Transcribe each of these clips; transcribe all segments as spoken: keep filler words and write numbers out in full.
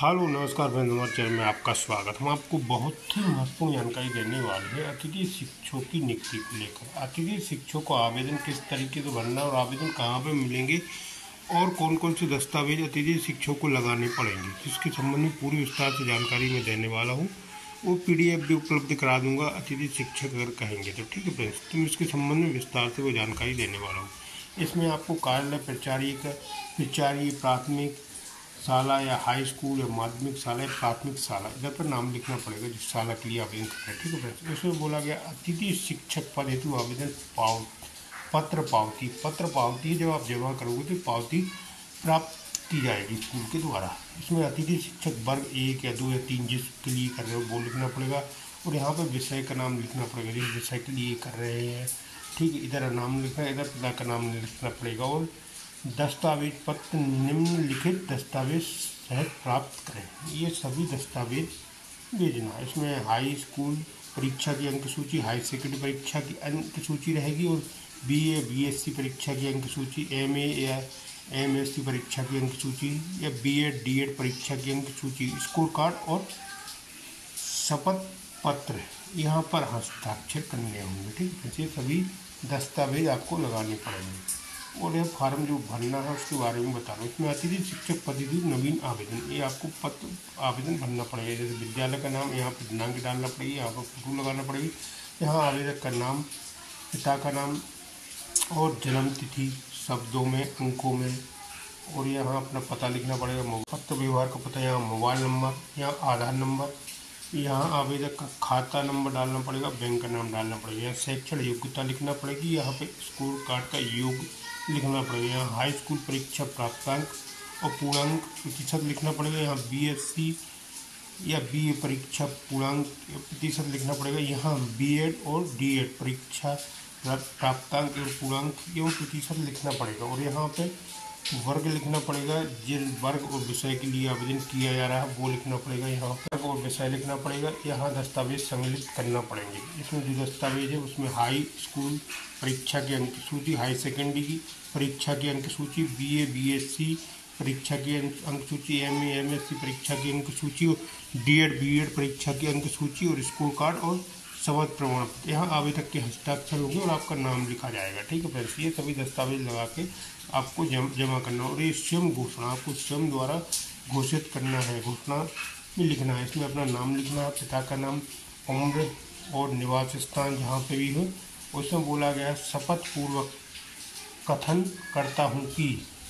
Hello नमस्कार friends, हमारे channel में आपका स्वागत। हम आपको बहुत ही महत्वपूर्ण जानकारी देने वाले हैं अतिथि शिक्षकों की नियुक्ति को लेकर। अतिथि शिक्षक को आवेदन किस तरीके से भरना और आवेदन कहाँ पे मिलेंगे और कौन कौन से दस्तावेज अतिथि शिक्षकों को लगाने पड़ेंगे, जिसके संबंध में पूरी विस्तार से जानकारी मैं देने वाला हूँ। वो पीडीएफ भी उपलब्ध करा दूंगा अतिथि शिक्षक अगर कहेंगे तो। ठीक है फ्रेंड्स, तो मैं इसके संबंध में विस्तार से वो जानकारी देने वाला हूँ। इसमें आपको कार्यालय प्राचार्य का प्राचार्य प्राथमिक शाला या हाई स्कूल या माध्यमिक शाला या प्राथमिक शाला, इधर पर नाम लिखना पड़ेगा जिस शाला के लिए आवेदन कर रहे हैं। ठीक है फ्रेंड्स, इसमें बोला गया अतिथि शिक्षक पद हेतु आवेदन पाव पत्र पावती पत्र पावती जब आप जमा करोगे तो पावती प्राप्त की जाएगी स्कूल के द्वारा। इसमें अतिथि शिक्षक वर्ग एक या दो या तीन जिसके लिए कर रहे हो वो लिखना पड़ेगा, और यहाँ पर विषय का नाम लिखना पड़ेगा जिस विषय के लिए कर रहे हैं। ठीक है, इधर नाम लिखना, इधर पिता का नाम लिखना पड़ेगा। और दस्तावेज पत्र निम्नलिखित दस्तावेज सहित प्राप्त करें। ये सभी दस्तावेज भेजना। इसमें हाई स्कूल परीक्षा की अंक सूची, हाई सेकेंडरी परीक्षा की अंक सूची रहेगी, और बीए बीएससी परीक्षा की अंक सूची, एमए या एमएससी परीक्षा की अंक सूची या बीएड डीएड परीक्षा की अंक सूची, स्कोर कार्ड और शपथ पत्र यहाँ पर हस्ताक्षर करने होंगे। ठीक है, ये सभी दस्तावेज आपको लगाने पड़ेंगे। और यह फार्म जो भरना है उसके बारे में बता रहा हूँ। इसमें अतिथि शिक्षक पद हेतु नवीन आवेदन, ये आपको पत्र आवेदन भरना पड़ेगा। जैसे विद्यालय का नाम, यहाँ पर दिनांक डालना पड़ेगी, यहाँ पर फोटो लगाना पड़ेगी, यहाँ आवेदक का नाम, पिता का नाम और जन्म तिथि शब्दों में, अंकों में, और यहाँ अपना पता लिखना पड़ेगा। पत्र व्यवहार का पता, यहाँ मोबाइल नंबर, यहाँ आधार नंबर, यहाँ आवेदक का खाता नंबर डालना पड़ेगा, बैंक का नाम डालना पड़ेगा, यहाँ शैक्षणिक योग्यता लिखना पड़ेगी, यहाँ पे स्कोर कार्ड का योग लिखना पड़ेगा, यहाँ हाई स्कूल परीक्षा प्राप्तांक और पूर्णांक प्रतिशत लिखना पड़ेगा, यहाँ बीएससी या बीए परीक्षा पूर्णांक प्रतिशत लिखना पड़ेगा, यहाँ बीएड और डीएड परीक्षा प्राप्तांक एवं पूर्णांक एवं प्रतिशत लिखना पड़ेगा, और यहाँ पे वर्ग लिखना पड़ेगा, जिस वर्ग और विषय के लिए आवेदन किया जा रहा है वो लिखना पड़ेगा, यहाँ पर और विषय लिखना पड़ेगा, यहाँ दस्तावेज सम्मिलित करना पड़ेंगे। इसमें जो दस्तावेज है उसमें हाई स्कूल परीक्षा की अंक सूची, हाई सेकेंडरी की परीक्षा की अंक सूची, बीए बीएससी परीक्षा की अंक सूची, एमए एमएससी परीक्षा की अंक सूची, और डीएड बीएड परीक्षा की अंक सूची, और स्कोर कार्ड और शपथ प्रमाण पत्र। यहाँ आवेदक के हस्ताक्षर होंगे और आपका नाम लिखा जाएगा। ठीक है फ्रेंड्स, ये सभी दस्तावेज लगा के आपको जम, जमा करना, और ये स्वयं घोषणा आपको स्वयं द्वारा घोषित करना है, घोषणा में लिखना है। इसमें अपना नाम लिखना है, पिता का नाम, उम्र और निवास स्थान जहाँ पे भी हो। उसमें बोला गया है शपथ पूर्वक कथन करता हूँ कि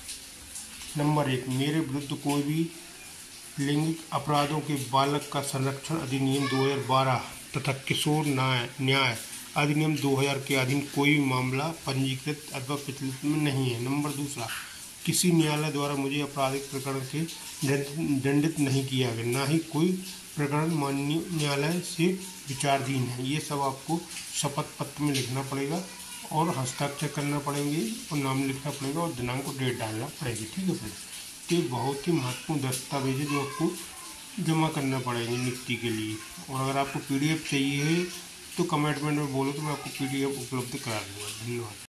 नंबर एक, मेरे विरुद्ध कोई भी लैंगिक अपराधों के बालक का संरक्षण अधिनियम दो हज़ार बारह तथा किशोर न्याय न्याय अधिनियम दो हज़ार के अधीन कोई भी मामला पंजीकृत अथवा प्रचलित में नहीं है। नंबर दूसरा, किसी न्यायालय द्वारा मुझे आपराधिक प्रकरण के दंडित नहीं किया गया, ना ही कोई प्रकरण माननीय न्यायालय से विचाराधीन है। ये सब आपको शपथ पत्र में लिखना पड़ेगा और हस्ताक्षर करना पड़ेंगे, और नाम लिखना पड़ेगा और दिनांक और डेट डालना पड़ेगी। ठीक है फ्रेंड्स, ये बहुत ही महत्वपूर्ण दस्तावेज है जो आपको जमा करना पड़ेंगे नियुक्ति के लिए। और अगर आपको पीडीएफ चाहिए है तो कमेंट में बोलो तो मैं आपको पीडीएफ उपलब्ध करा दूँगा। धन्यवाद।